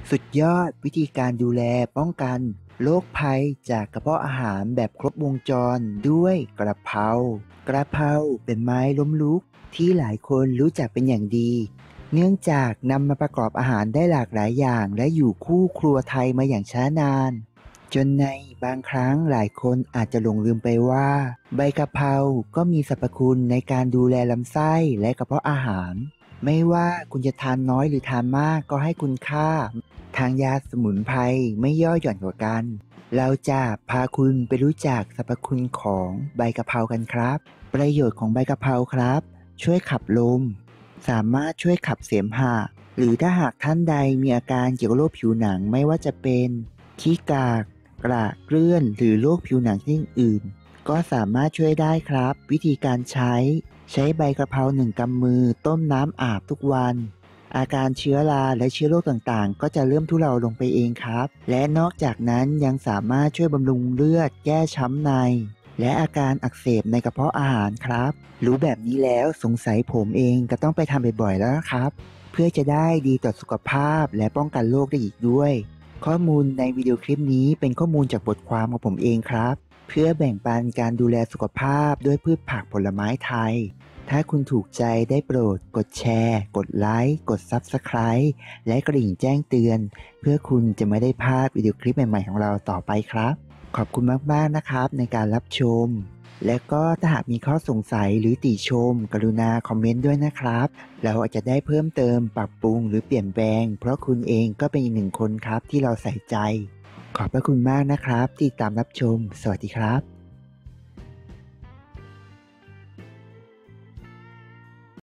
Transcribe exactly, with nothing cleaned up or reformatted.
สุดยอดวิธีการดูแลป้องกันโรคภัยจากกระเพาะอาหารแบบครบวงจรด้วยกระเพรากระเพราเป็นไม้ล้มลุกที่หลายคนรู้จักเป็นอย่างดีเนื่องจากนำมาประกอบอาหารได้หลากหลายอย่างและอยู่คู่ครัวไทยมาอย่างช้านานจนในบางครั้งหลายคนอาจจะหลงลืมไปว่าใบกะเพราก็มีสรรพคุณในการดูแลลำไส้และกระเพาะอาหารไม่ว่าคุณจะทานน้อยหรือทานมากก็ให้คุณค่า ทางยาสมุนไพรไม่ย่อหย่อนกว่ากัน เราจะพาคุณไปรู้จักสรรพคุณของใบกะเพรากันครับ ประโยชน์ของใบกะเพราครับ ช่วยขับลม สามารถช่วยขับเสมหะ หรือถ้าหากท่านใดมีอาการเกี่ยวกับโรคผิวหนังไม่ว่าจะเป็นขี้กากกระเกลื่อนหรือโรคผิวหนังชนิดอื่นก็สามารถช่วยได้ครับ วิธีการใช้ ใช้ใบกะเพราหนึ่งกำมือต้มน้ำอาบทุกวัน อาการเชื้อราและเชื้อโรคต่างๆก็จะเริ่มทุเลาลงไปเองครับ และนอกจากนั้นยังสามารถช่วยบำรุงเลือดแก้ช้ำในและอาการอักเสบในกระเพาะอาหารครับรู้แบบนี้แล้วสงสัยผมเองก็ต้องไปทำบ่อยๆแล้วนะครับเพื่อจะได้ดีต่อสุขภาพและป้องกันโรคได้อีกด้วยข้อมูลในวิดีโอคลิปนี้เป็นข้อมูลจากบทความของผมเองครับเพื่อแบ่งปันการดูแลสุขภาพด้วยพืชผักผลไม้ไทยถ้าคุณถูกใจได้โปรดกดแชร์กดไลค์กด ซับสไครบ์ และกระดิ่งแจ้งเตือนเพื่อคุณจะไม่ได้พลาดวิดีโอคลิปใหม่ๆของเราต่อไปครับขอบคุณมากๆนะครับในการรับชมและก็ถ้าหากมีข้อสงสัยหรือติชมกรุณาคอมเมนต์ด้วยนะครับเราอาจจะได้เพิ่มเติมปรับปรุงหรือเปลี่ยนแปลงเพราะคุณเองก็เป็นอีกหนึ่งคนครับที่เราใส่ใจขอบพระคุณมากนะครับที่ตามรับชมสวัสดีครับ